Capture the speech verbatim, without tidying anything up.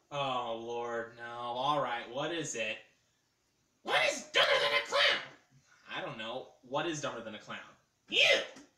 Oh, Lord, no. All right, what is it? What is dumber than a clown? I don't know. What is dumber than a clown? You!